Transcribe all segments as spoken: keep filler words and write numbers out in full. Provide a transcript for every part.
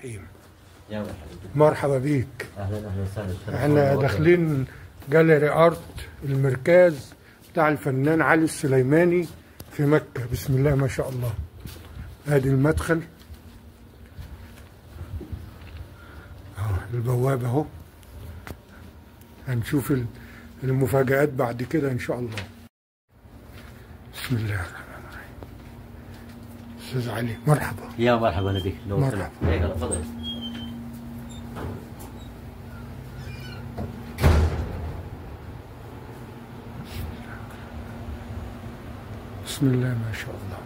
الرحيم. يا مرحبا. مرحبا بيك. اهلا اهلا وسهلا. احنا داخلين جاليري ارت المركز بتاع الفنان علي السليماني في مكة. بسم الله ما شاء الله. ادي المدخل اهو، البوابة اهو. هنشوف المفاجآت بعد كده ان شاء الله. بسم الله الرحمن الرحيم. استاذ علي مرحبا. يا مرحبا بك. مرحبا. تفضل. بسم الله ما شاء الله.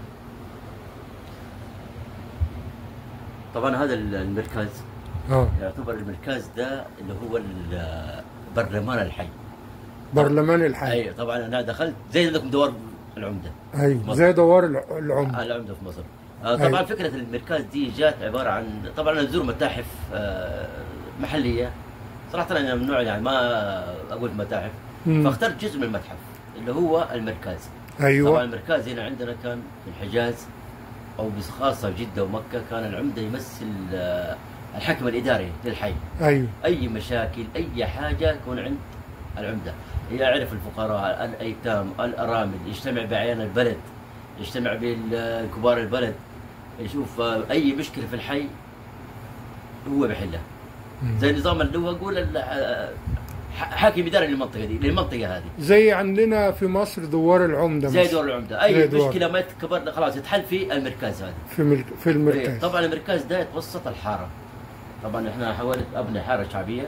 طبعا هذا المركز اه يعتبر المركز ده اللي هو برلمان الحي. برلمان الحي. اي طبعا انا دخلت زي عندكم دوار العمده. ايوه زي دوار العمده. العمده في مصر. آه طبعا أيوة. فكره المركز دي جات عباره عن، طبعا انا ازور متاحف آه محليه. صراحه انا من النوع يعني ما اقول متاحف، مم. فاخترت جزء من المتحف اللي هو المركز. ايوه طبعا المركز هنا عندنا كان في الحجاز او خاصه في جده ومكه، كان العمده يمثل آه الحكم الاداري للحي. ايوه اي مشاكل اي حاجه يكون عند العمده، يعرف الفقراء الايتام الارامل، يجتمع باعيان البلد، يجتمع بكبار البلد، يشوف اي مشكله في الحي هو بيحلها. زي نظام اللي هو يقول حاكم اداري للمنطقه دي، للمنطقه هذه. زي عندنا في مصر دوار العمده. زي دوار العمده، اي مشكله ما تكبر خلاص يتحل في المركز هذا. في ملك في المركز. طبعا المركز ده يتوسط الحاره. طبعا احنا حاولت ابني حاره شعبيه.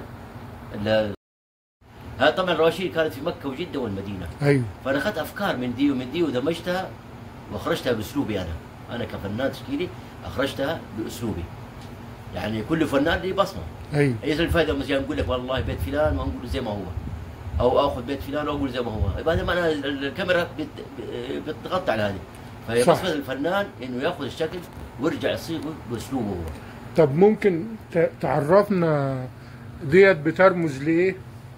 هذا طبعا الرواشيد كانت في مكه وجده والمدينه. ايوه. فانا اخذت افكار من دي ومن دي ودمجتها واخرجتها باسلوبي انا. انا كفنان تشكيلي اخرجتها باسلوبي. يعني كل فنان له بصمه. ايوه. ايش الفائده مثلا نقول لك والله بيت فلان ما نقول زي ما هو، او اخذ بيت فلان واقول زي ما هو، يبقى هذا معناها الكاميرا بتغطي على هذه. فهي بصمه الفنان انه ياخذ الشكل ويرجع يصيغه باسلوبه هو. طب ممكن تعرفنا ديت بترمز لايه؟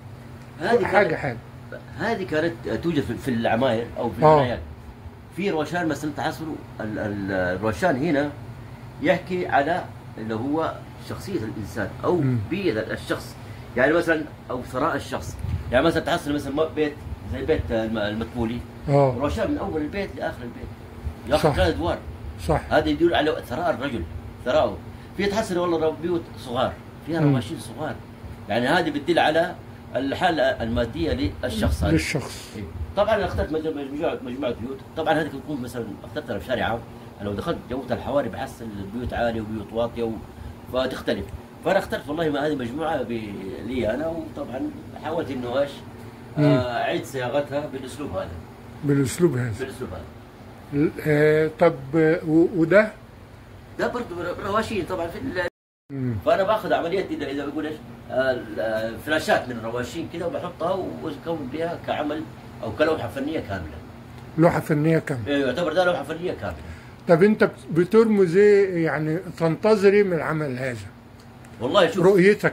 هذه حاجه حاجه هذه كانت توجد في العماير او في البنايات. في روشان مثلا تحصلوا الروشان هنا يحكي على اللي هو شخصيه الانسان او بيئه الشخص، يعني مثلا او ثراء الشخص. يعني مثلا تحصل مثلا بيت زي بيت المطبولي، اه روشان من اول البيت لاخر البيت ياخذ ثلاث ادوار. صح. هذا يدل على ثراء الرجل، ثراءه. في تحصل والله بيوت صغار فيها رواشين صغار، يعني هذه بتدل على الحاله الماديه للشخص هذا. للشخص. طبعا انا اخترت مجموعه مجموعه بيوت. طبعا هذه تكون مثلا اخترتها في شارع عام، لو دخلت جوه الحواري بحصل البيوت عاليه وبيوت واطيه و... فتختلف. فانا اخترت والله ما هذه مجموعه ب... لي انا، وطبعا حاولت انه ايش؟ اعيد صياغتها بالاسلوب هذا. بالاسلوب هذا. بالاسلوب هذا. آه طب وده؟ ده برضه رواشين طبعا في ال... فانا باخذ عمليه اذا بقول ايش؟ فلاشات من الرواشين كذا وبحطها واكون بها كعمل او كلوحه فنيه كامله. لوحه فنيه كامله. ايوه يعتبر ده لوحه فنيه كامله. طب انت بترمز ايه يعني تنتظر ايه من العمل هذا؟ والله شوف رؤيتك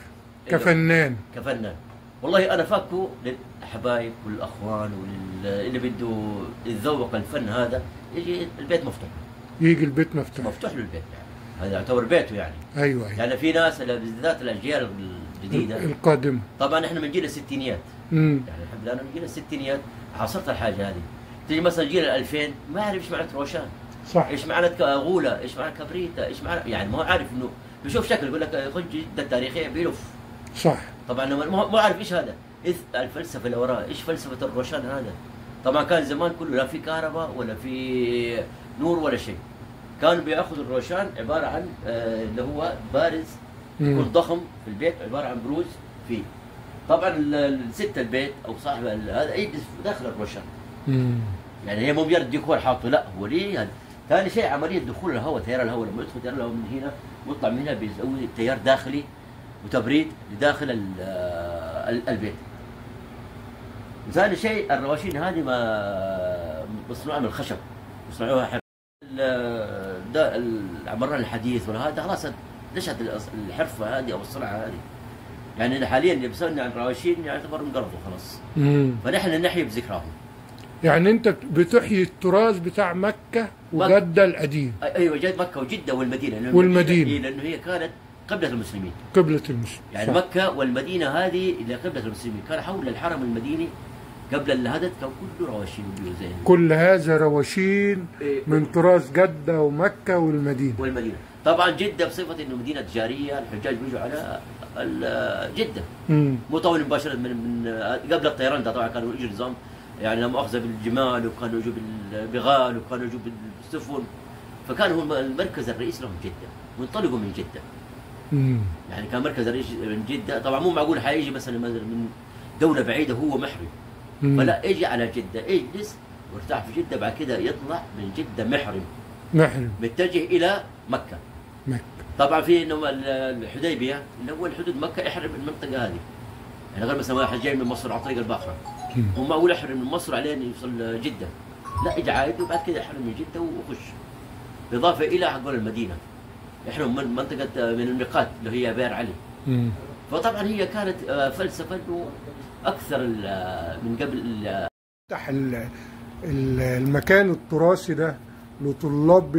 كفنان. كفنان والله انا فاكه للحبايب والاخوان واللي بده يتذوق الفن هذا، يجي البيت مفتوح. يجي البيت مفتوح. مفتوح له البيت يعني. هذا يعتبر بيته يعني. ايوه ايوه. يعني في ناس بالذات الاجيال الجديده القادمه. طبعا احنا من جيل الستينيات. امم يعني الحمد لله انا من جيل الستينيات عاصرت الحاجه هذه. تيجي مثلا جيل الألفين ما يعرف ايش معنى روشان. صح. ايش معنى غوله، ايش معنى كبريته، ايش معنى، يعني ما هو عارف انه بيشوف شكل يقول لك خذ جده التاريخيه بيلف. صح. طبعا ما هو عارف ايش هذا؟ ايش الفلسفه اللي وراه، ايش فلسفه الروشان هذا؟ طبعا كان زمان كله لا في كهرباء ولا في نور ولا شيء. كانوا بياخذوا الروشان عباره عن آه اللي هو بارز يكون ضخم في البيت، عباره عن بروز فيه. طبعا الست البيت او صاحب هذا يجلس داخل الروشان. امم يعني هي مو مجرد ديكور حاطه، لا هو ليه هذا. ثاني شيء عمليه دخول الهواء، تيار الهواء لما يدخل تيار الهواء من هنا ويطلع من هنا بيسوي تيار داخلي وتبريد لداخل البيت. ثاني شيء الرواشين هذه ما مصنوعه من الخشب، مصنوعوها حرف. ده العمران الحديث ولا هذا خلاص نشأت الحرفه هذه او الصنعه هذه. يعني حاليا اللي بيصنع الرواشين يعتبر انقرضوا خلاص. امم فنحن نحيي بذكراهم. يعني انت بتحيي التراث بتاع مكة وجدة القديم. ايوه جد مكة وجدة والمدينة. لأنه والمدينة لأنه هي كانت قبلة المسلمين. قبلة المسلمين. يعني صح. مكة والمدينة هذه اللي قبلة المسلمين، كان حول الحرم المديني قبل الهدد كان كله رواشين وبيوت. كل هذا رواشين من تراث جدة ومكة والمدينة. والمدينة طبعا جدة بصفة انه مدينة تجارية، الحجاج بيجوا على جدة. مم. مو طول مباشرة من, من قبل الطيران ده طبعا كانوا يجوا نظام يعني لا مؤاخذة بالجمال، وكانوا يجوا بالبغال، وكانوا يجوا بالسفن، فكان هو المركز الرئيسي لهم جدة، وانطلقوا من جدة. مم. يعني كان مركز الرئيسي من جدة. طبعا مو معقول حيجي مثلا من دولة بعيدة هو محرم، مم. فلا يجي على جدة يجلس وارتاح في جدة، بعد كده يطلع من جدة محرم محرم متجه إلى مكة. مكة طبعا في انه الحديبيه اللي هو الحدود مكه يحرم المنطقه هذه. يعني غير مثلا واحد جاي من مصر على طريق الباخره، هو معقول يحرم من مصر عليه يوصل جده، لا يجي عايد وبعد كده يحرم من جده ويخش. بالاضافه الى حقول المدينه يحرم من منطقه من الميقات اللي هي بئر علي. مم. فطبعا هي كانت فلسفه اكثر من قبل. فتح المكان التراثي ده لطلاب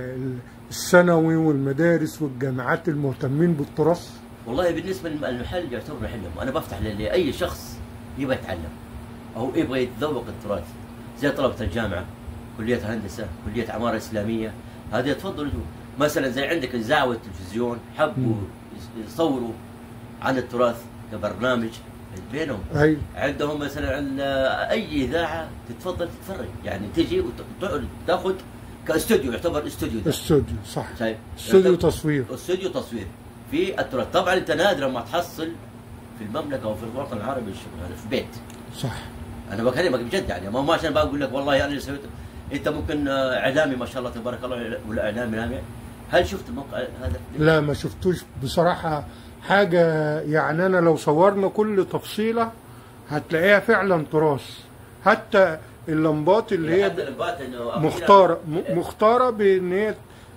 الثانوي والمدارس والجامعات المهتمين بالتراث. والله بالنسبه للمحل يعتبر محلهم، انا بفتح لاي شخص يبغى يتعلم او يبغى يتذوق التراث، زي طلبه الجامعه، كليه هندسه، كليه عماره اسلاميه، هذه تفضلوا مثلا زي عندك الاذاعه والتلفزيون حبوا يصوروا عن التراث كبرنامج بينهم. أي. عندهم مثلا اي اذاعه تتفضل تتفرج، يعني تجي وتاخذ كاستوديو، يعتبر استوديو ده. استوديو صح. شايف؟ استوديو تصوير. استوديو تصوير في التراث. طبعا انت نادرا ما تحصل في المملكه او في الوطن العربي الشغل هذا في بيت. صح. انا بكلمك بجد يعني، ما عشان بقول لك والله انا اللي سويته. انت ممكن اعلامي ما شاء الله تبارك الله ولا اعلامي لامع، هل شفت الموقع هذا؟ لا ما شفتوش بصراحه. حاجه يعني انا لو صورنا كل تفصيله هتلاقيها فعلا تراث. حتى اللمبات اللي هي مختاره مختاره بان هي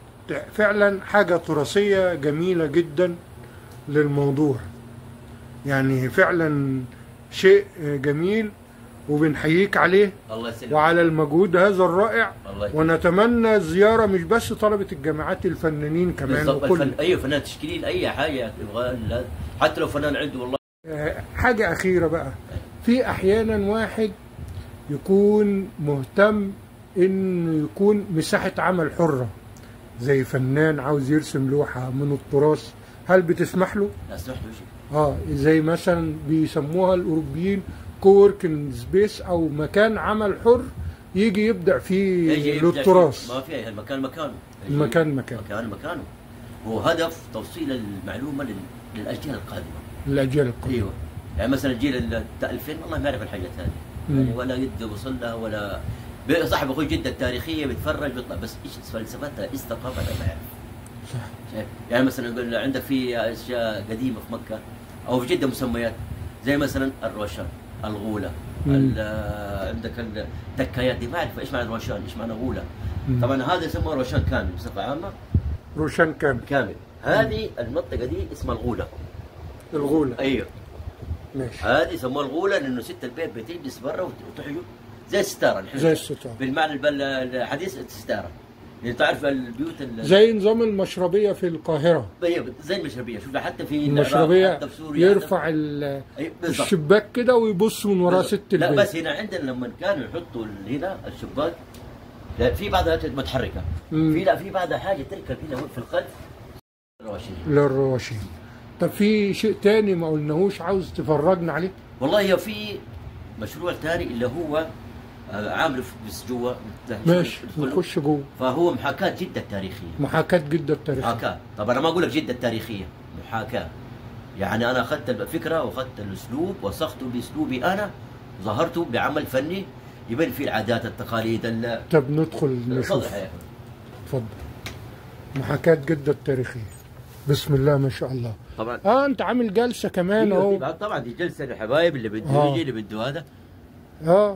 فعلا حاجه تراثيه جميله جدا للموضوع. يعني فعلا شيء جميل وبنحييك عليه. الله يسلمك. وعلى المجهود هذا الرائع. ونتمنى زياره مش بس طلبه الجامعات، الفنانين كمان وكل الفن... اي فنان تشكيلين اي حاجه يبغى، حتى لو فنان عنده والله. حاجه اخيره بقى، في احيانا واحد يكون مهتم انه يكون مساحه عمل حره، زي فنان عاوز يرسم لوحه من التراث، هل بتسمح له؟ لا اسمح له شيء. اه زي مثلا بيسموها الاوروبيين كووركينج سبيس، او مكان عمل حر يجي يبدع فيه للتراث. ما في المكان مكانه. المكان مكانه. مكان مكانه. هو هدف توصيل المعلومه للاجيال القادمه. للاجيال القادمه. ايوه. يعني مثلا الجيل ألفين والله ما يعرف الحاجات هذه. يعني ولا يد وصل لها ولا صاحب اخوي جده التاريخيه بيتفرج بيطلع، بس ايش فلسفتها ايش ثقافتها ما يعرف. صح. يعني مثلا عندك في اشياء قديمه في مكه او في جده مسميات زي مثلا الروشان، الغوله، عندك الدكايات دي ما اعرف ايش معنى الروشان، ايش معنى غوله. مم. طبعا هذا يسموه روشان كامل بصفه عامه. روشان كامل. كامل. هذه المنطقه دي اسمها الغوله. الغوله. ايوه. ماشي. هذه يسموها الغوله لانه ست البيت بتجلس برا وتحجب زي الستاره الحين. زي الستاره. بالمعنى الحديث الستاره. يعني تعرف البيوت زي نظام المشربيه في القاهره. ايوه زي المشربيه، شوف حتى في المشربيه حتى في سوريا يرفع الشباك كده ويبص من وراه ست البيت. لا بس هنا عندنا لما كانوا يحطوا هنا الشباك في بعضها متحركه، في لا في بعضها حاجه تركب هنا في الخلف للرواشين. للرواشين. طب في شيء تاني ما قلناهوش عاوز تفرجنا عليه؟ والله في مشروع ثاني اللي هو عامله بس جوا. ماشي نخش جوا. فهو محاكاة جدة التاريخية. محاكاة جدة التاريخية. محاكاة. طب انا ما اقول لك جدة التاريخية، محاكاة. يعني انا اخذت الفكرة واخذت الاسلوب وصغته باسلوبي انا، ظهرته بعمل فني يبين فيه العادات التقاليد ال طب ندخل نشوف. اتفضل. محاكاة جدة التاريخية. بسم الله ما شاء الله. طبعا. اه انت عامل جلسة كمان اهو. طبعا دي جلسة للحبايب اللي بده آه. يجي اللي بده هذا. اه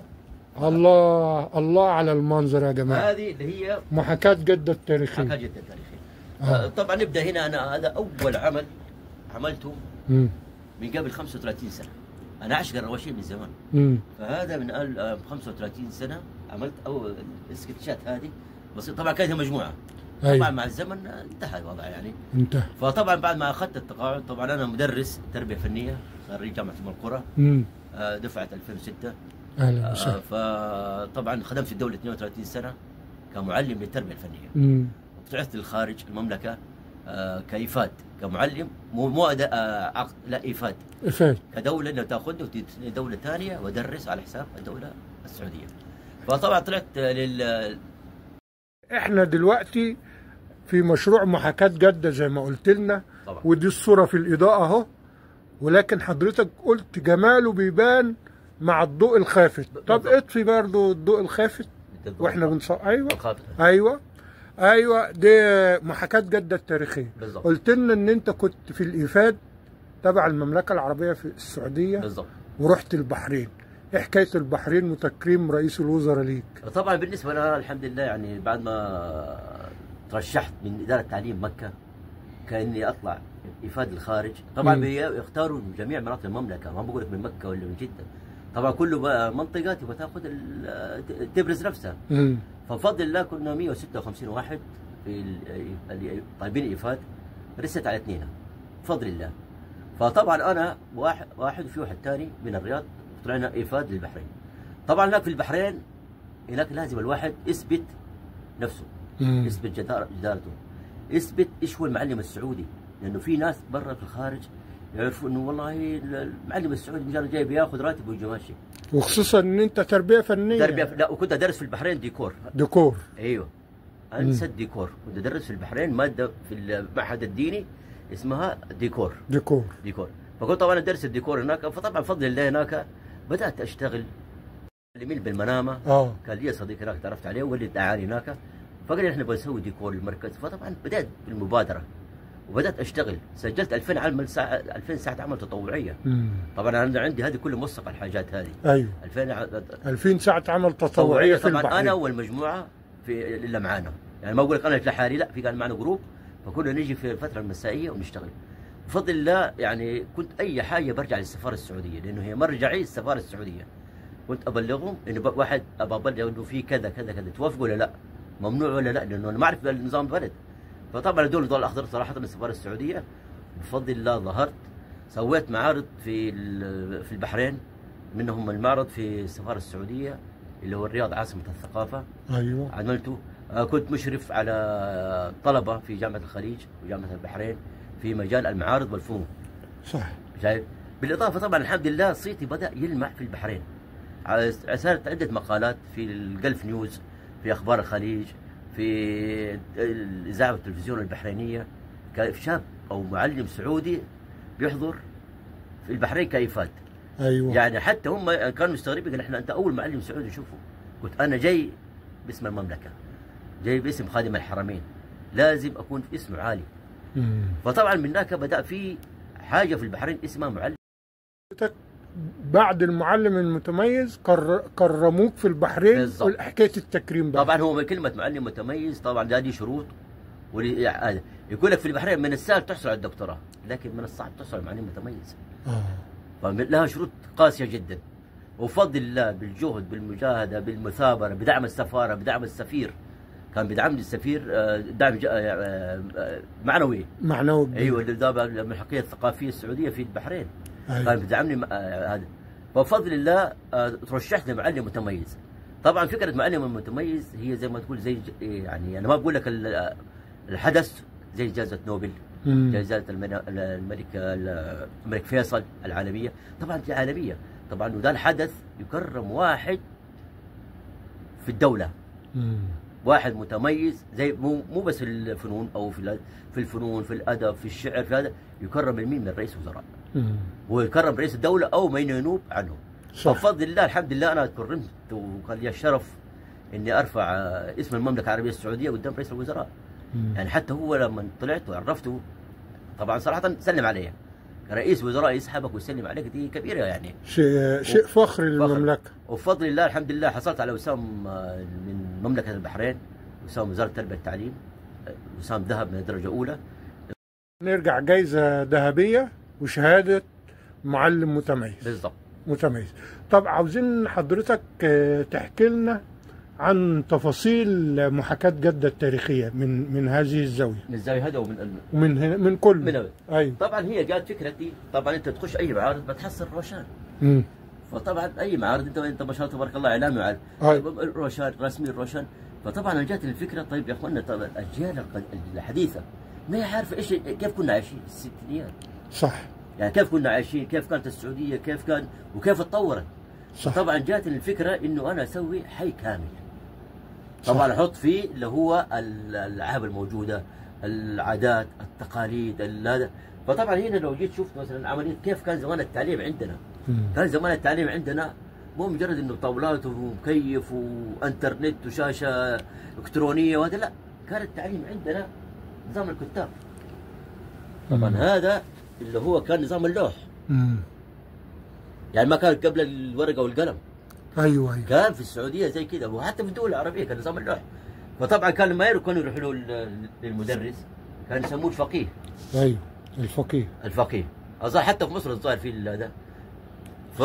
الله الله على المنظر يا جماعه. هذه اللي هي محاكاة جدة التاريخية. محاكاة جدة التاريخية. آه. طبعا نبدا هنا. انا هذا اول عمل عملته مم. من قبل خمسة وثلاثين سنة. انا اعشق الرواشين من زمان. امم فهذا من ال خمسة وثلاثين سنه عملت اول السكتشات هذه، بس طبعا كانت مجموعه. أيوة. طبعا مع الزمن انتهى الوضع يعني. انتهى. فطبعا بعد ما اخذت التقاعد، طبعا انا مدرس تربيه فنيه خريج جامعه ام القرى، امم دفعه ألفين وستة. اهلا وسهلا. فطبعا خدمت في الدوله اثنين وثلاثين سنه كمعلم للتربيه الفنيه. امم وطلعت للخارج المملكه كايفاد كمعلم، مو مو عقد، لا ايفاد. ايفاد كدوله انه تاخذني وتدي دوله ثانيه وادرس على حساب الدوله السعوديه. فطبعا طلعت لل احنا دلوقتي في مشروع محاكاة جدة زي ما قلت لنا طبعا. ودي الصورة في الإضاءة اهو، ولكن حضرتك قلت جماله بيبان مع الضوء الخافت. طب اطفي برضه الضوء الخافت واحنا بنصور. ايوه الخافت. ايوه ايوه دي محاكاة جدة التاريخية. بالظبط. قلت لنا ان انت كنت في الإيفاد تبع المملكة العربية في السعودية. بالظبط. ورحت البحرين. ايه حكاية البحرين وتكريم رئيس الوزراء ليك؟ طبعا بالنسبه لنا الحمد لله يعني بعد ما ترشحت من اداره تعليم مكه كاني اطلع افاده الخارج. طبعا بيختاروا جميع مناطق المملكه، ما بقول لك من مكه ولا من جده. طبعا كل منطقه تبغى تاخذ تبرز نفسها. مم. فبفضل الله كنا مئة وستة وخمسين واحد في طالبين الافاد، رست على اثنين بفضل الله. فطبعا انا واحد واحد وفي واحد ثاني من الرياض طلعنا افاد للبحرين. طبعا هناك في البحرين هناك لازم الواحد يثبت نفسه، مم. يثبت جدار جدارته، يثبت ايش هو المعلم السعودي، لانه في ناس برا في الخارج يعرفوا انه والله المعلم السعودي مجرد جاي بياخذ راتب ويجي ماشي. وخصوصا ان انت تربيه فنيه. تربيه لا، وكنت ادرس في البحرين ديكور. ديكور. ايوه انسى الديكور، كنت ادرس في البحرين ماده في المعهد الديني اسمها ديكور. ديكور. ديكور. فكنت طبعا ادرس الديكور هناك. فطبعا بفضل الله هناك بدات اشتغل معلمين بالمنامه. اه كان لي صديق هناك تعرفت عليه ولد دعاني هناك، فقال لي احنا بنسوي ديكور المركز. فطبعا بدات بالمبادره وبدات اشتغل، سجلت ألفين عمل ساعه ألفين ساعه عمل تطوعيه. مم. طبعا انا عندي هذه كل موثقه الحاجات هذه. ايوه ألفين ألفين ساعه عمل تطوعيه في البحرين. طبعا انا والمجموعه في اللي معانا، يعني ما اقول لك انا لحالي، لا، في كان معنا جروب، فكنا نجي في الفتره المسائيه ونشتغل. بفضل الله يعني كنت اي حاجه برجع للسفاره السعوديه، لانه هي مرجعي السفاره السعوديه. كنت ابلغهم انه واحد ابغى ابلغ انه في كذا كذا كذا، توافقوا ولا لا؟ ممنوع ولا لا؟ لانه انا ما اعرف النظام البلد. فطبعا دول الضوء الاخضر صراحه من السفاره السعوديه. بفضل الله ظهرت، سويت معارض في في البحرين، منهم المعرض في السفاره السعوديه اللي هو الرياض عاصمه الثقافه. ايوه عملته. كنت مشرف على طلبه في جامعه الخليج وجامعه البحرين في مجال المعارض والفنون. صح. شايف؟ بالاضافه طبعا الحمد لله صيتي بدا يلمع في البحرين. صارت عده مقالات في الجلف نيوز، في اخبار الخليج، في الاذاعه والتلفزيون البحرينيه. شاب او معلم سعودي بيحضر في البحرين كايفاد. ايوه يعني حتى هم كانوا مستغربين، قال احنا انت اول معلم سعودي نشوفه. قلت انا جاي باسم المملكه، جاي باسم خادم الحرمين، لازم اكون في اسمه عالي. مم. فطبعا من هناك بدا في حاجه في البحرين اسمها معلم. بعد المعلم المتميز كرموك في البحرين. بالضبط. حكايه التكريم بقى. طبعا هو كلمه معلم متميز طبعا ده دي شروط، يقول لك في البحرين من السهل تحصل على الدكتوراه، لكن من الصعب تحصل على معلم متميز. اه فلها شروط قاسيه جدا. وفضل الله بالجهد بالمجاهده بالمثابره بدعم السفاره بدعم السفير، كان بدعمني السفير دعم معنوي. معنوي. ايوه اللي من الحقيقه الثقافيه السعوديه في البحرين. أيوة. كان بدعمني هذا. فبفضل الله ترشحت لمعلم متميز. طبعا فكره معلم المتميز هي زي ما تقول زي يعني انا ما بقول لك الحدث زي جائزه نوبل، جائزه الملك الملك فيصل العالميه، طبعا دي عالميه. طبعا وده الحدث يكرم واحد في الدوله. مم. واحد متميز زي مو مو بس في الفنون او في في الفنون في الادب في الشعر في هذا، يكرم المين من رئيس وزراء. مم. ويكرم رئيس الدوله او من ينوب عنه. صح. بفضل الله الحمد لله انا كرمت وكان لي الشرف اني ارفع اسم المملكه العربيه السعوديه قدام رئيس الوزراء. مم. يعني حتى هو لما طلعت وعرفته طبعا صراحه سلم علي. رئيس وزراء يسحبك ويسلم عليك دي كبيره يعني. شيء شيء فخر للمملكه. وبفضل الله الحمد لله حصلت على وسام من مملكه البحرين، وسام وزاره التربيه والتعليم، وسام ذهب من الدرجه الاولى. نرجع جائزه ذهبيه وشهاده معلم متميز. بالضبط. متميز. طب عاوزين حضرتك تحكي لنا عن تفاصيل محاكاة جدة التاريخية من من هذه الزاوية. من الزاوية هذا ومن من هنا من كل من ايوه. طبعا هي جات فكرتي، طبعا انت تخش اي معارض بتحصل روشان. امم فطبعا اي معارض انت انت ما شاء الله تبارك الله اعلامي وعلى روشان رسمي روشان. فطبعا انا جاتني الفكره، طيب يا اخوانا طبعا الاجيال الحديثه ما هي عارفه ايش كيف كنا عايشين في الستينيات. صح. يعني كيف كنا عايشين، كيف كانت السعوديه، كيف كان وكيف اتطورت. صح. طبعا جاتني الفكره انه انا اسوي حي كامل. طبعا احط فيه اللي هو الالعاب الموجوده، العادات، التقاليد، هذا. فطبعا هنا لو جيت شفت مثلا عمليه كيف كان زمان التعليم عندنا. مم. كان زمان التعليم عندنا مو مجرد انه طاولات ومكيف وانترنت وشاشه الكترونيه وهذا، لا، كان التعليم عندنا نظام الكتاب. طبعا مم. هذا اللي هو كان نظام اللوح. مم. يعني ما كان قبل الورقه والقلم. ايوه ايوه. كان في السعوديه زي كذا، وحتى في الدول العربيه كان نظام اللوح. فطبعا كان لما كانوا يروحوا له للمدرس كان يسموه الفقيه. ايوه الفقيه. الفقيه. اظن حتى في مصر الظاهر في هذا. ف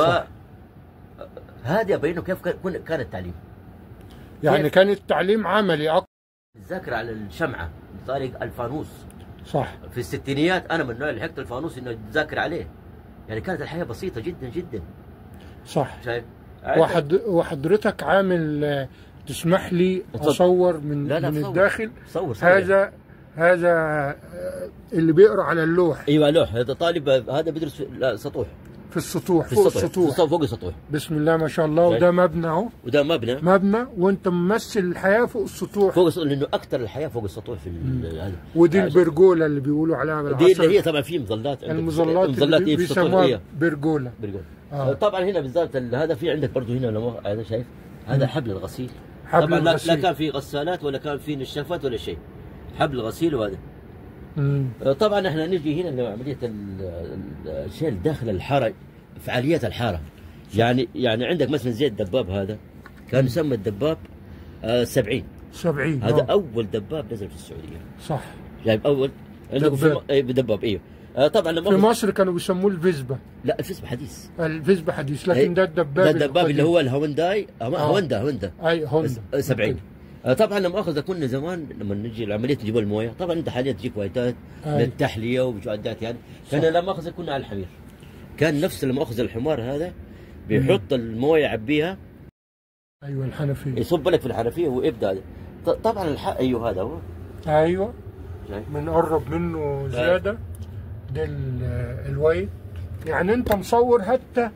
هذه ابينه كيف كان التعليم. يعني كان التعليم عملي اكثر. الذاكره على الشمعه بطريقه الفانوس. صح. في الستينيات انا من النوع اللي حكت الفانوس انه تذاكر عليه. يعني كانت الحياه بسيطه جدا جدا. صح. شايف؟ وحد وحضرتك عامل، تسمح لي اصور من لا لا من صور. الداخل صور صور. هذا هذا اللي بيقرا على اللوح. ايوه لوح. هذا طالب هذا بيدرس في لا سطوح. في السطوح. فوق السطوح. فوق السطوح. بسم الله ما شاء الله. وده مبنى اهو. وده مبنى. مبنى وانت ممثل الحياه فوق السطوح. فوق السطوح لانه اكثر الحياه فوق السطوح في هذا. ودي البرجوله اللي بيقولوا عليها بالعصر. دي اللي هي طبعا في مظلات. المظلات المظلات اللي بيسموها برجوله. برجوله. آه. طبعا هنا بالذات هذا في عندك برضه هنا لو هذا شايف هذا حبل الغسيل. حبل طبعا الغسيل. لا كان في غسالات ولا كان في نشافات ولا شيء. حبل الغسيل وهذا. مم. طبعا احنا نجي هنا لعمليه الشيء داخل الحاره، فعاليات الحاره. يعني يعني عندك مثلا زي الدباب هذا كان يسمى الدباب آه سبعين. سبعين هذا أوه. اول دباب نزل في السعوديه. صح. جايب اول دباب. اي دباب ايوه. آه طبعا لما في مصر كانوا بيسموه الفيسبا. لا الفيسبا حديث. الفيسبا حديث، لكن ده الدباب. ده الدباب اللي هو الهونداي. هوندا هوندا. اي هوندا سبعين. آه طبعا لما اخذ كنا زمان لما نجي لعمليه نجيب المويه، طبعا انت حاليا تجيك وايتات للتحليه ومجودات يعني. كان لما اخذ كنا على الحمير. كان نفس لما اخذ الحمار هذا بيحط المويه يعبيها. ايوه الحنفيه. يصب لك في الحنفيه ويبدا. طبعا الحق ايوه هذا هو. ايوه. بنقرب منه زياده. ده الوايت. يعني انت مصور حتى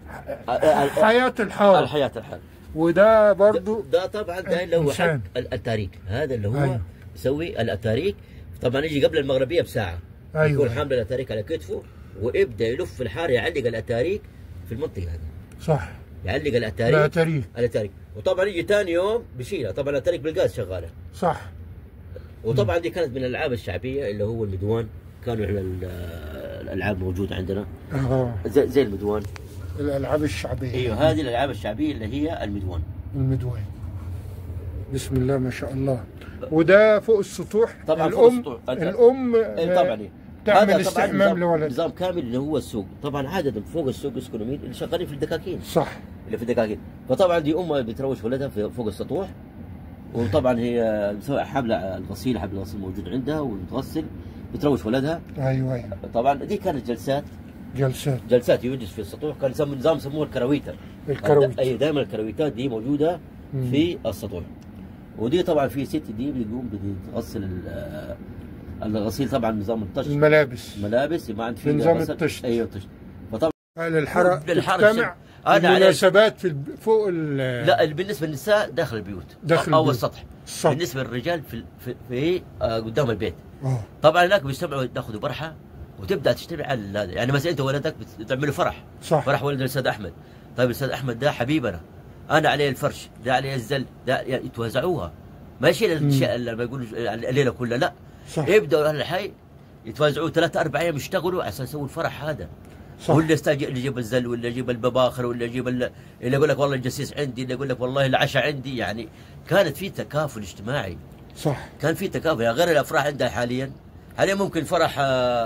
حياه الحاره. الحياه الحاره. وده برضو ده طبعا ده اللي هو حق الاتاريك. هذا اللي هو أيوه. يسوي الاتاريك. طبعا يجي قبل المغربيه بساعه. أيوه. يكون حامل الاتاريك على كتفه ويبدا يلف في الحاره يعلق الاتاريك في المنطقه هذه. صح. يعلق الاتاريك. الاتاريك. الاتاريك. وطبعا يجي ثاني يوم بيشيلها. طبعا الاتاريك بالغاز شغاله. صح. وطبعا دي كانت من الالعاب الشعبيه اللي هو المدوان. كانوا احنا الالعاب موجوده عندنا. اه زي, زي المدوان. الالعاب الشعبيه. ايوه هذه الالعاب الشعبيه اللي هي المدوان. المدوان. بسم الله ما شاء الله. وده فوق السطوح. طبعا الام فوق السطوح. الام اي طبعا تعمل استحمام لولد. نظام كامل اللي هو السوق. طبعا عاده فوق السوق يسكنوا مين؟ اللي شغالين في الدكاكين. صح. اللي في الدكاكين. فطبعا دي امها بتروش ولدها فوق السطوح. وطبعا هي مسوي حبل الغسيل، حبل الغسيل موجود عندها وتغسل بتروش ولدها. ايوه ايوه. طبعا دي كانت جلسات. جلسات. جلسات يجلس في السطوح. كان يسمى نظام يسموه الكراويتر. الكراويتر. اي دائما الكراويتات دي موجوده مم. في السطوح. ودي طبعا في ست دي بيقوم بتغسل الغسيل. طبعا نظام الطشت. الملابس. ملابس ما عند في نظام الطشت. ايوه الطشت. فطبعا الحاره تجتمع المناسبات في فوق ال لا بالنسبه للنساء داخل البيوت. داخل او البيوت. السطح. السطح. بالنسبه للرجال في في, في آه قدام البيت. أوه. طبعا هناك بيجتمعوا ياخذوا برحه وتبدا تجتمع على هذا. يعني مثلا انت ولدك بتعملوا فرح. صح. فرح ولد الاستاذ احمد. طيب الاستاذ احمد ده حبيبنا، انا عليه الفرش، ده عليه الزل، ده يعني يتوزعوها. ما يشيل الاشياء اللي بيقولوا الليله كلها لا. صح. يبداوا اهل الحي يتوزعوا ثلاث اربع ايام يشتغلوا عشان يسووا الفرح هذا. صح. واللي يستاجر اللي يجيب الزل ولا يجيب البباخر ولا يجيب اللي يقول لك والله الجسيس عندي، اللي يقول لك والله العشاء عندي. يعني كانت في تكافل اجتماعي. صح. كان في تكافل. يعني غير الافراح عندها حاليا. حاليا ممكن فرح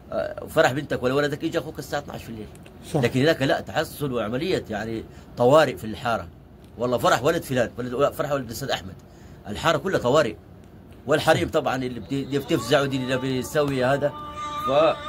فرح بنتك ولا ولدك يجي اخوك الساعه اثنعش في الليل. صح. لكن هناك لا، تحصل وعمليه يعني طوارئ في الحاره. والله فرح ولد فلان، ولد فرح ولد الاستاذ احمد، الحاره كلها طوارئ. والحريم طبعا اللي بتفزع ودي اللي بيسوي هذا. ف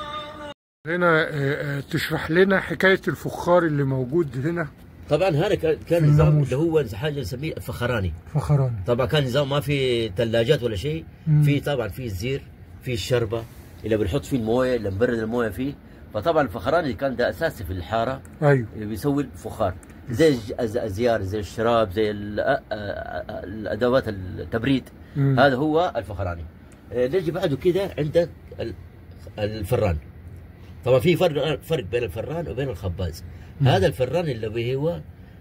هنا تشرح لنا حكايه الفخار اللي موجود هنا. طبعا هذا كان نظام اللي هو حاجه نسميه الفخراني. فخراني طبعا كان نظام ما في ثلاجات ولا شيء، في طبعا في الزير، في الشربه اللي بنحط فيه المويه اللي نبرد المويه فيه. فطبعا الفخراني كان ده اساسي في الحاره. ايوه اللي بيسوي الفخار زي الازيار، زي الشراب، زي الادوات التبريد. مم. هذا هو الفخراني. نجي بعده كده عندك الفران. طبعا في فرق فرق بين الفران وبين الخباز. مم. هذا الفران اللي هو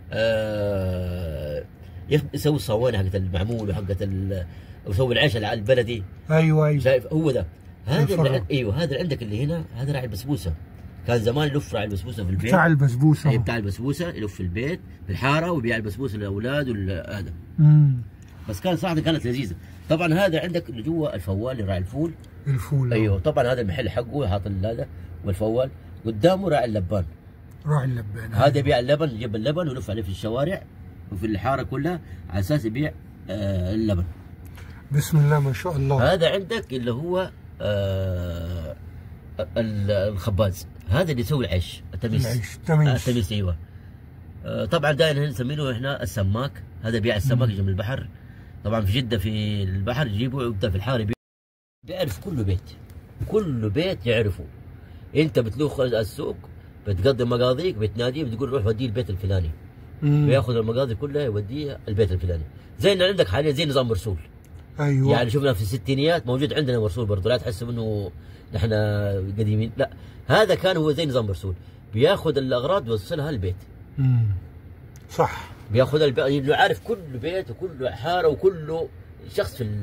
آه يسوي الصواني حقت المعمول وحقت ويسوي العيش البلدي. ايوه ايوه شايف هو ده. هذا اللي ايوه هذا اللي عندك اللي هنا، هذا راعي البسبوسه. كان زمان يلف راعي البسبوسه في البيت. بتاع البسبوسه. اي بتاع البسبوسه يلف في البيت في الحاره ويبيع البسبوسه للاولاد وهذا. بس كان صراحه كانت لذيذه. طبعا هذا عندك اللي جوا الفوال اللي راعي الفول. الفول ايوه طبعا هذا المحل حقه حاط هذا والفوال قدامه راعي اللبان. راعي اللبان هذا يبيع اللبن، يجيب اللبن ويلف عليه في الشوارع وفي الحاره كلها على اساس يبيع آه اللبن. بسم الله ما شاء الله. هذا عندك اللي هو آه الخباز، هذا اللي يسوي العيش التميس. العيش التميس. آه التميس ايوه. آه طبعا دائما نسميه احنا السماك. هذا بيع السمك يجي من البحر. طبعا في جده في البحر يجيبه ويبدا في الحاره بيعرف كل بيت، كل بيت يعرفه. انت بتلوخ السوق بتقدم مقاضيك بتناديه بتقول روح وديه البيت الفلاني. بياخذ المقاضي كلها يوديها البيت الفلاني. زي اللي عندك حاليا زي نظام مرسول. ايوه يعني شفنا في الستينيات موجود عندنا مرسول برضه، لا تحسب انه نحن قديمين، لا هذا كان هو زي نظام مرسول، بياخذ الاغراض ويوصلها البيت. امم صح. بياخذ البيت، عارف كل بيت وكل حاره وكل شخص في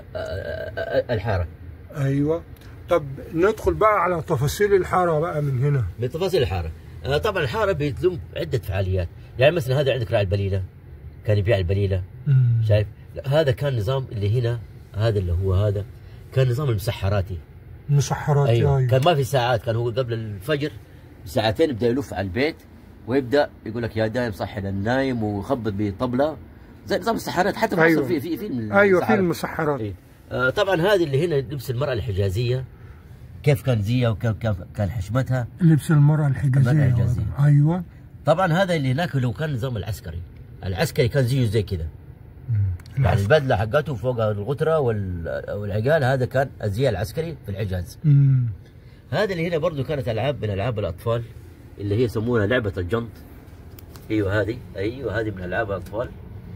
الحاره. ايوه. طب ندخل بقى على تفاصيل الحاره بقى من هنا. من تفاصيل الحاره. آه طبعا الحاره بتضم عده فعاليات، يعني مثلا هذا عندك راعي البليله كان يبيع البليله. مم. شايف؟ هذا كان نظام اللي هنا، هذا اللي هو هذا كان نظام المسحراتي. المسحراتي أيوة. أيوة. كان ما في ساعات، كان هو قبل الفجر بساعتين يبدا يلف على البيت ويبدا يقول لك يا دايم صحي للنايم ويخبط بطبله زي نظام السحرات. حتى أيوة. في في في ايوه في المسحرات. أيوة. آه طبعا هذه اللي هنا لبس المراه الحجازيه، كيف كان زيها وكيف كيف كان حشمتها. لبس المراه الحجازيه. المرأة الحجازية. ايوه. طبعا هذا اللي هناك لو كان نظام العسكري، العسكري كان زيه زي كذا. يعني البدله حقته فوقها الغتره والعقال، هذا كان الزي العسكري في الحجاز. مم. هذا اللي هنا برضه كانت العاب من العاب الاطفال اللي هي يسمونها لعبه الجنط. ايوه هذه، ايوه هذه من العاب الاطفال.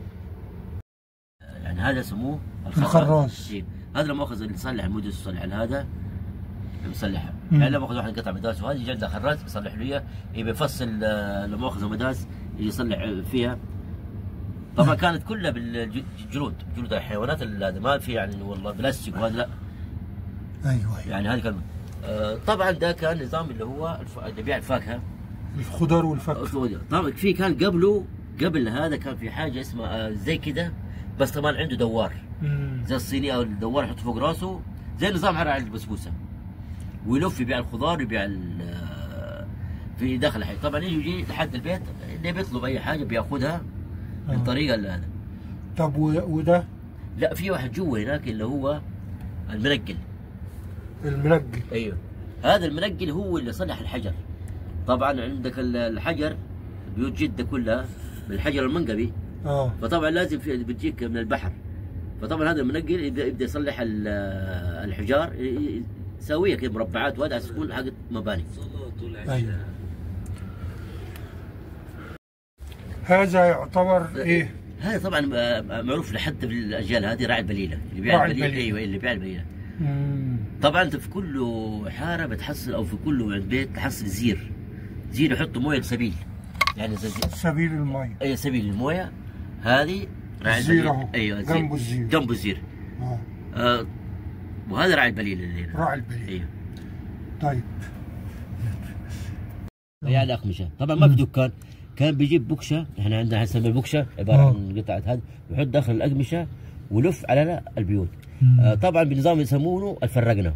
يعني هذا يسموه الخراس. هذا لما اخذ اللي يصلح المدرس يصلح هذا يصلحها. يعني لما اخذ واحد قطع مداس وهذا يجي عنده خراس يصلح له اياه، يبي يفصل لما اخذ مداس يجي يصلح فيها. طبعا كانت كلها بالجلود، جلود الحيوانات، هذا ما في يعني والله بلاستيك وهذا لا. ايوه يعني هذه كان آه طبعا ده كان نظام اللي هو اللي بيع الفاكهه، الخضار والفاكهه. طبعا في كان قبله، قبل هذا كان في حاجه اسمها زي كده، بس طبعا عنده دوار. مم. زي الصيني او الدوار يحط فوق راسه زي نظام راعي البسبوسه، ويلف يبيع الخضار ويبيع في داخل الحي. طبعا يجي لحد البيت اللي بيطلب اي حاجه بياخذها من آه. طريقه هذا. طب وده؟ لا في واحد جوا هناك اللي هو المنقل. المنقل ايوه هذا المنقل هو اللي صلح الحجر. طبعا عندك الحجر بيوت جده كلها بالحجر المنقبي. اه فطبعا لازم في بتجيك من البحر، فطبعا هذا المنقل يبدا يبدا يصلح الحجار، يسويها كذا مربعات وهذا تكون حقت مباني. ايوه. هذا يعتبر ايه؟ هذا طبعا معروف لحد الاجيال هذه راعي البليله، اللي بيع البليله. ايوه اللي بيع البليله. طبعا انت في كل حاره بتحصل او في كل بيت تحصل زير، زير يحطوا مويه سبيل، يعني زي سبيل المويه. اي سبيل المويه هذه راعي الزير اهو. ايوه جنبه الزير، جنبه الزير. اه, آه وهذا راعي البليله اللي هنا. راعي البليله. ايوه. طيب بيع الاقمشه، طبعا ما في دكان، كان بيجيب بكشه، احنا عندنا نسمي البكشه عباره آه. عن قطعه هذا، ويحط داخل الاقمشه ويلف على البيوت. آه طبعا بنظام يسمونه الفرقنه.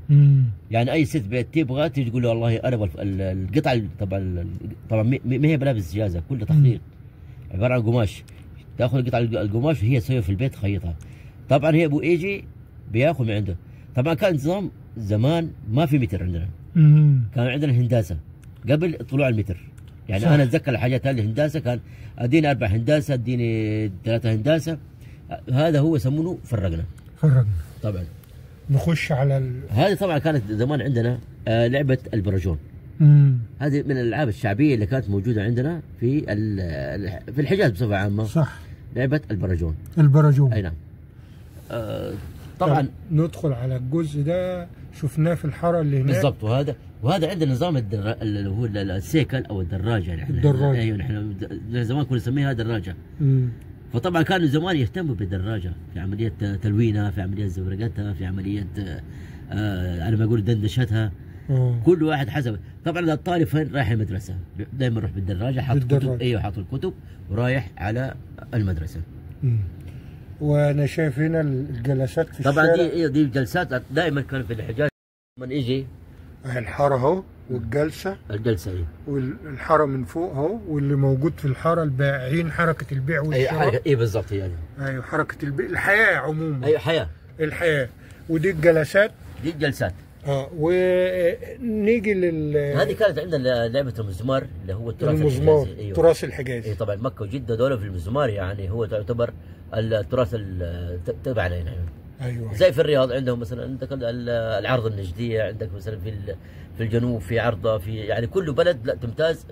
مم. يعني اي ست بيت تبغى تيجي تقول له والله انا القطعه طبعا طبعا ما هي بلابس جازه، كلها تخيط عباره عن قماش. تاخذ قطعه القماش وهي تسويها في البيت تخيطها. طبعا هي ابو يجي بياخذ من عنده. طبعا كان نظام زمان ما في متر عندنا. مم. كان عندنا هندسه قبل طلوع المتر. يعني صح. انا اتذكر الحاجات هذه الهندسه كان اديني اربع هندسه، اديني ثلاثه هندسه، هذا هو يسمونه فرقنا. فرقنا طبعا. نخش على ال... هذه طبعا كانت زمان عندنا آه لعبه البرجون. امم هذه من الالعاب الشعبيه اللي كانت موجوده عندنا في في الحجاز بصفه عامه. صح. لعبه البرجون. البرجون. اي نعم. آه طبعا ندخل على الجزء ده شفناه في الحاره اللي هناك بالضبط. وهذا وهذا عندنا نظام الدر... اللي هو السيكل او الدراجه. يعني الدراجه. ايوه نحن زمان كنا نسميها دراجه. امم فطبعا كانوا زمان يهتموا بالدراجه في عمليه تلوينها، في عمليه زورقتها، في عمليه آه على ما اقول دندشتها. أوه. كل واحد حسب. طبعا الطالب فين رايح المدرسه دائما يروح بالدراجه، حاط كتب. ايوه حاط الكتب ورايح على المدرسه. امم وانا شايف هنا الجلسات في طبعا الشارع. دي دي جلسات دائما كان في الحجاز من يجي الحاره اهو والجلسه الجلسه ايه والحاره من فوق اهو، واللي موجود في الحاره البائعين، حركه البيع والشراء. اي ايه بالظبط يعني. ايوه حركه البيع، الحياه عموما. ايوه حياه الحياه. ودي الجلسات. دي الجلسات. اه ونيجي لل هذه كانت عندنا لعبه المزمار اللي هو التراث المزمار. الحجازي. أيوه. التراث الحجازي. اي طبعا مكه وجده دول في المزمار، يعني هو تعتبر التراث تبعنا يعني. ايوه. زي في الرياض عندهم مثلا، عندك العرض النجديه، عندك مثلا في في الجنوب في عرضه، في يعني كل بلد لا تمتاز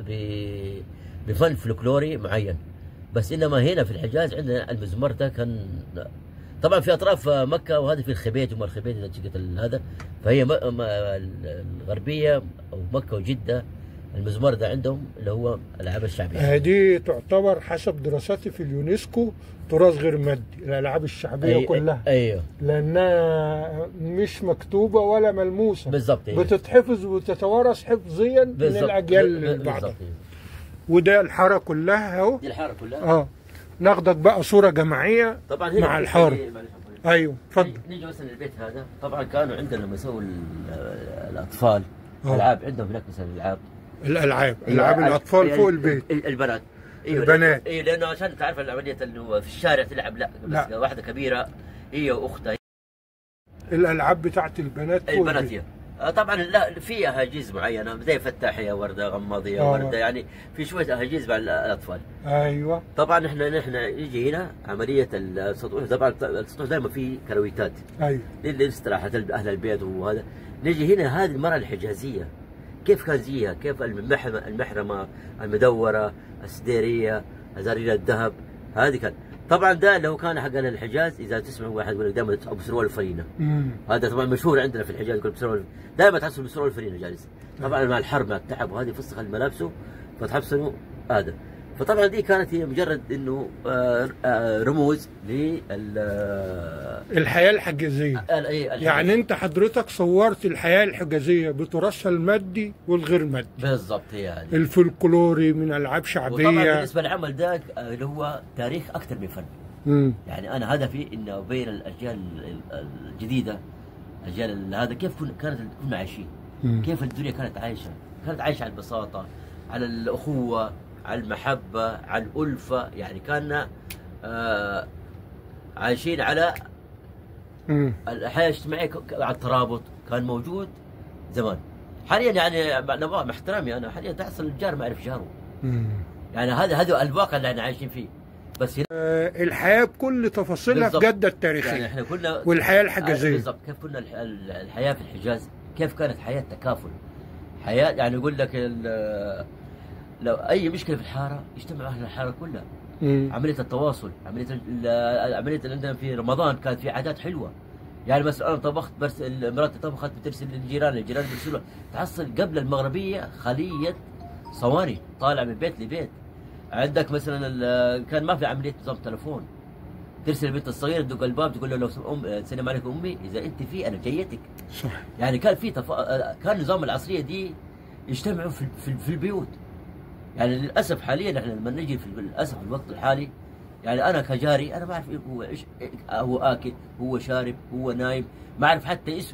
بفن فلكلوري معين. بس انما هنا في الحجاز عندنا المزمار ده كان طبعا في اطراف مكه، وهذه في الخبيت وما الخبيت اذا شقت هذا، فهي الغربيه او مكه وجده المزمار ده عندهم اللي هو الالعاب الشعبيه. هذه تعتبر حسب دراساتي في اليونسكو تراث غير مادي، الالعاب الشعبيه أي كلها. ايوه. لانها مش مكتوبه ولا ملموسه. بالظبط. أيوه. بتتحفظ وتتوارث حفظيا من الاجيال اللي بعدها. وده الحاره كلها اهو. دي الحاره كلها. اه ناخدك بقى صوره جماعيه طبعا مع الحاره. ايوه اتفضل. نيجي مثلا البيت هذا، طبعا كانوا عندنا لما يسووا الاطفال أوه. العاب عندهم هناك مثلا العاب الالعاب العاب الاطفال فوق البيت. البنات. ايوه البنات. ايوه لانه عشان تعرف العمليه اللي في الشارع تلعب لا بس لا. واحده كبيره هي واختها. الالعاب بتاعت البنات فوق البنات هي طبعا لا في اهاجيز معينه زي فتاحيه ورده غماضيه آه. ورده، يعني في شويه اهاجيز مع الاطفال. ايوه. طبعا احنا نحن يجي هنا عمليه السطوح، طبعا السطوح دائما في كرويتات. ايوه. للاستراحه اهل البيت وهذا. نجي هنا هذه المراه الحجازيه كيف كان زيها، كيف المحرمه المحرمه المدوره السديريه ازارير الذهب، هذه كان طبعا ده لو كان حق الحجاز اذا تسمعوا واحد يقول لك دائما ابو سروال الفرينه. هذا طبعا مشهور عندنا في الحجاز يقول بسروال، دائما تحصل بسروال الفرينه جالس. طبعا مع الحر مع التعب وهذه فسخ ملابسه فتحصلوا هذا. فطبعا دي كانت هي مجرد انه رموز لل الحياه الحجازيه. يعني انت حضرتك صورت الحياه الحجازيه بتراثها المادي والغير مادي. بالضبط هي هذه. الفلكلوري من العاب شعبيه. وطبعا بالنسبه للعمل ده اللي هو تاريخ اكثر من فن. مم. يعني انا هدفي انه ابين الاجيال الجديده، اجيال هذا كيف كانت كنا عايشين. مم. كيف الدنيا كانت عايشه، كانت عايشه على البساطه، على الاخوه، على المحبة، على الألفة، يعني كنا آه عايشين على مم. الحياة الاجتماعية، على الترابط كان موجود زمان. حاليا يعني مع احترامي أنا حاليا تحصل الجار ما يعرف جاره. مم. يعني هذا هذا الواقع اللي احنا عايشين فيه. بس آه الحياة بكل تفاصيلها في جدة التاريخية. يعني احنا كنا والحياة الحجازية. بالضبط. كيف كنا الحياة في الحجاز، كيف كانت حياة تكافل. حياة يعني يقول لك لو اي مشكله في الحاره يجتمع اهل الحاره كلها. مم. عمليه التواصل، عمليه عمليه عندنا في رمضان كانت في عادات حلوه. يعني مثلا انا طبخت بس مراتي طبخت بترسل للجيران، الجيران بيرسلوا، تحصل قبل المغربيه خليه صواني طالع من بيت لبيت. عندك مثلا كان ما في عمليه نظام تلفون، ترسل البنت الصغيره تدق الباب تقول له لو ام السلام عليكم امي، اذا انت في انا جيتك. صح. يعني كان في تف... كان نظام العصريه دي يجتمعوا في في, في البيوت. يعني للاسف حاليا احنا لما نجي في للاسف الوقت الحالي، يعني انا كجاري انا ما اعرف هو ايش، هو اكل، هو شارب، هو نايم، ما اعرف حتى اسمه.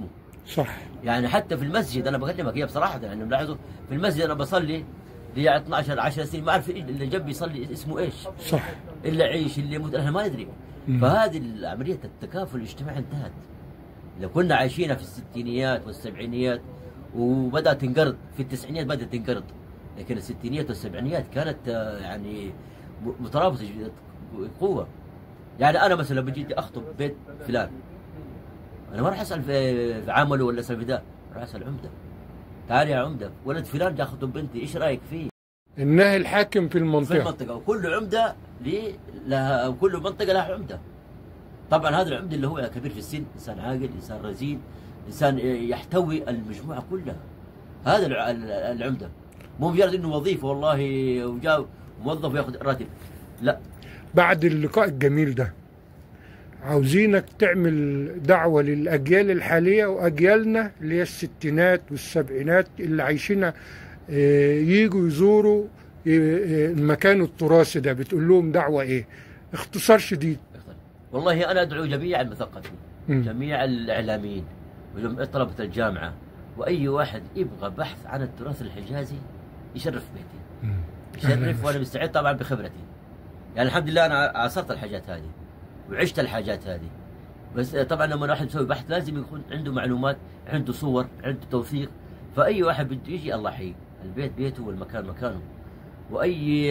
صح. يعني حتى في المسجد انا بكلمك هي بصراحه، يعني ملاحظوا في المسجد انا بصلي لي اثناشر عشر سنين ما اعرف اللي جنبي يصلي اسمه ايش. صح. اللي عيش اللي يموت احنا ما ندري. مم. فهذه عمليه التكافل الاجتماعي انتهت. لو كنا عايشينها في الستينيات والسبعينيات وبدات تنقرض في التسعينيات بدات تنقرض، لكن الستينيات والسبعينيات كانت يعني مترابطه قوه. يعني انا مثلا لو بجي اخطب بيت فلان انا ما راح اسال في عمله ولا اسال في ده، راح اسال عمده. تعال يا عمده ولد فلان جاء خطب بنتي ايش رايك فيه؟ النهي الحاكم في المنطقه في المنطقه، وكل عمده ليه لها، وكل منطقه لها عمده. طبعا هذا العمده اللي هو كبير في السن، انسان عاقل، انسان رزين، انسان يحتوي المجموعه كلها. هذا العمده، مو مجرد انه وظيفه والله وجاء موظف وياخذ راتب، لا. بعد اللقاء الجميل ده عاوزينك تعمل دعوة للأجيال الحالية وأجيالنا اللي هي الستينات والسبعينات اللي عايشينها ييجوا يزوروا المكان التراثي ده، بتقول لهم دعوة إيه؟ اختصار شديد. والله أنا أدعو جميع المثقفين، جميع الإعلاميين وجميع طلبة الجامعة وأي واحد يبغى بحث عن التراث الحجازي يشرف بيتي. يشرف وأنا مستعد طبعا بخبرتي. يعني الحمد لله أنا عاصرت الحاجات هذه وعشت الحاجات هذه، بس طبعا لما الواحد يسوي بحث لازم يكون عنده معلومات، عنده صور، عنده توثيق. فأي واحد بده يجي الله يحييه، البيت بيته والمكان مكانه. وأي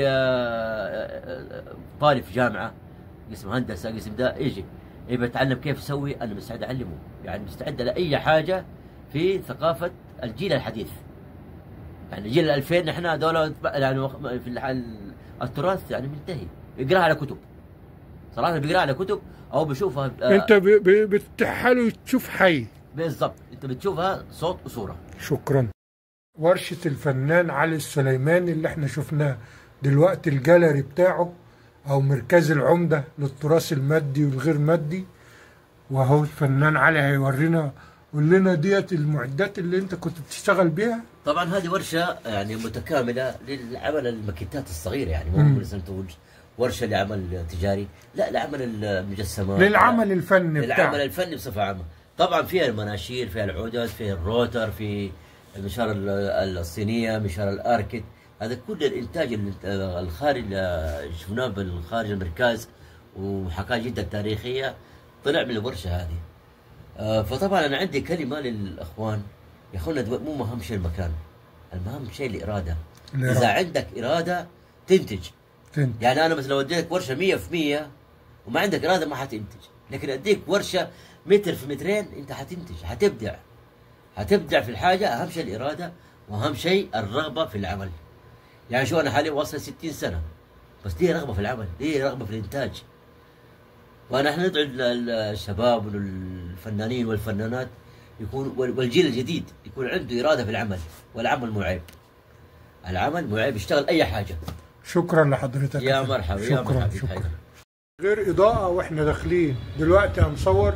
طالب في جامعة قسم هندسة قسم ده يجي يبي يتعلم كيف يسوي، أنا مستعد أعلمه، يعني مستعد لأي حاجة في ثقافة الجيل الحديث. يعني جيل الألفين نحن هذول يعني في التراث يعني منتهي، يقرأ على كتب صراحة، بيقرأ على كتب أو بشوفها. آه أنت بتفتحها له تشوف حي بالضبط، أنت بتشوفها صوت وصورة. شكرا. ورشة الفنان علي السليماني اللي احنا شفناه دلوقتي الجاليري بتاعه أو مركز العمدة للتراث المادي والغير مادي، وهو الفنان علي هيورينا. قول لنا ديت المعدات اللي أنت كنت بتشتغل بيها. طبعا هذه ورشة يعني متكاملة للعمل الماكيتات الصغيرة، يعني مو مثلا تقول ورشة لعمل تجاري، لا لعمل المجسمات، للعمل الفني بتاع للعمل الفني بصفة عامة. طبعا فيها المناشير، فيها العدد، فيها الروتر، في المنشار الصينية، منشار الاركت، هذا كل الانتاج الخارج شفناه بالخارج المركز وحكاية جدا تاريخية طلع من الورشة هذه. فطبعا انا عندي كلمة للاخوان يا اخوانا، مو اهم شيء المكان، المهم شيء الإرادة. إذا عندك إرادة تنتج. تنتج. يعني أنا مثلا لو أديك ورشة مية في مية وما عندك إرادة ما حتنتج، لكن أديك ورشة متر في مترين أنت حتنتج، حتبدع. حتبدع في الحاجة، أهم شيء الإرادة وأهم شيء الرغبة في العمل. يعني شو أنا حاليا واصل ستين سنة بس لي رغبة في العمل، لي رغبة في الإنتاج. وأنا احنا ندعو الشباب والفنانين والفنانات يكون والجيل الجديد يكون عنده إرادة في العمل، والعمل مو عيب. العمل مو عيب، يشتغل أي حاجة. شكرا لحضرتك يا مرحبا. شكرا يا مرحبا. شكرا. غير إضاءة وإحنا داخلين دلوقتي هنصور.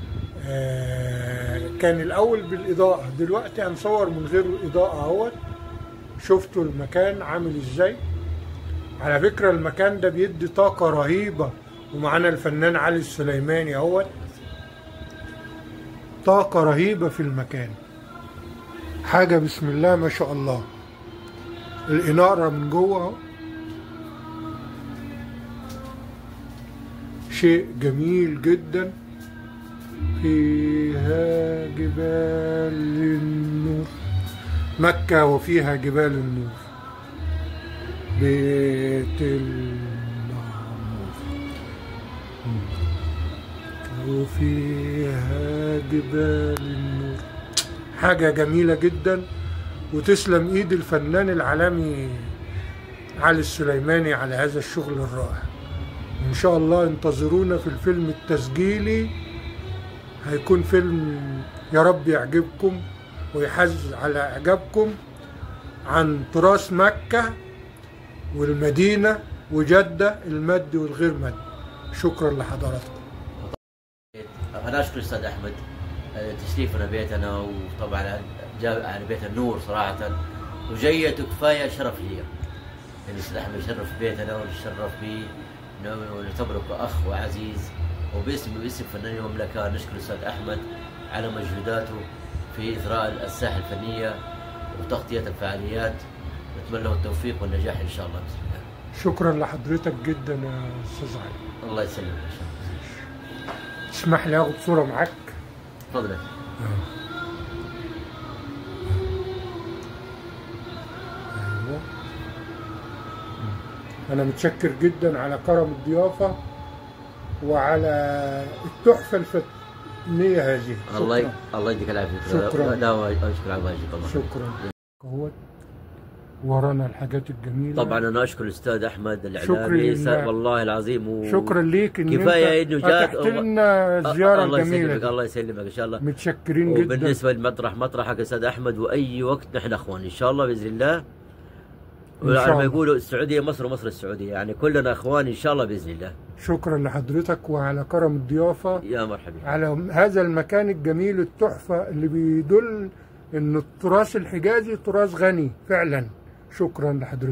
آه كان الأول بالإضاءة، دلوقتي هنصور من غير إضاءة اهوت. شفتوا المكان عامل إزاي؟ على فكرة المكان ده بيدي طاقة رهيبة، ومعانا الفنان علي السليماني اهوت. طاقة رهيبة في المكان، حاجة بسم الله ما شاء الله. الإنارة من جوه اهو شيء جميل جدا. فيها جبال النور، مكة وفيها جبال النور، بيت المعمور وفيها جبال النور. حاجة جميلة جدا، وتسلم ايد الفنان العالمي علي السليماني على هذا الشغل الرائع. ان شاء الله انتظرونا في الفيلم التسجيلي، هيكون فيلم يا رب يعجبكم ويحز على اعجابكم، عن تراث مكة والمدينة وجدة المادي والغير مادي. شكرا لحضراتكم. أنا أشكر الأستاذ أحمد تشريفنا بيتنا، وطبعا جاء على بيت النور صراحة، وجيته كفاية شرف لي يعني الأستاذ أحمد يشرف بيتنا ونتشرف به ونعتبره كأخ وعزيز، وباسم باسم فنان المملكة نشكر الأستاذ أحمد على مجهوداته في إثراء الساحة الفنية وتغطية الفعاليات، نتمنى له التوفيق والنجاح إن شاء الله بإذن الله. شكرا لحضرتك جدا يا أستاذ علي. الله يسلمك إن شاء الله. تسمح لي آخد صورة معاك؟ تفضل. أيوه. أنا متشكر جدا على كرم الضيافة وعلى التحفة الفنية هذه. الله الله يديك العافية. شكرا. لا أشكر على واجبك الله. شكرا. اهوت ورانا الحاجات الجميلة. طبعا أنا أشكر الأستاذ أحمد الإعلامي والله العظيم و... شكرا ليك إن كفاية إنه جات فتحت لنا الزيارة الله الجميلة. يسلمك الله يسلمك إن شاء الله. متشكرين جدا. وبالنسبة للمطرح مطرحك يا أستاذ أحمد، وأي وقت نحن أخوان إن شاء الله بإذن الله. ولما يقولوا السعودية مصر ومصر السعودية، يعني كلنا أخوان إن شاء الله بإذن الله. شكرا لحضرتك وعلى كرم الضيافة. يا مرحبا. على هذا المكان الجميل التحفة اللي بيدل إن التراث الحجازي تراث غني فعلا. شكرا لحضرتك.